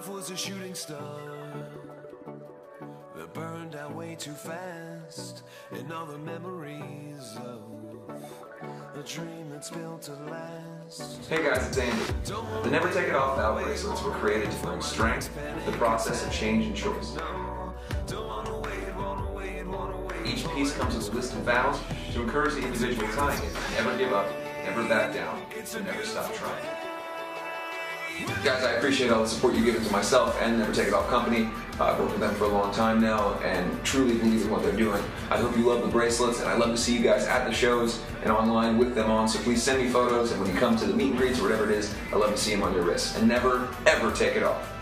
life was a shooting star that burned out way too fast, and all the memories of a dream that's built to last. Hey guys, it's Andy. The Never Take It Off Valve bracelets were created to bring strength to the process of change and choice. Each piece comes with a list of vows to encourage the individual tying it. Never give up, never back down, and never stop trying. Guys, I appreciate all the support you give to myself and Never Take It Off Company. I've worked with them for a long time now and truly believe in what they're doing. I hope you love the bracelets, and I love to see you guys at the shows and online with them on, so please send me photos, and when you come to the meet and greets or whatever it is, I love to see them on your wrists. And never, ever take it off.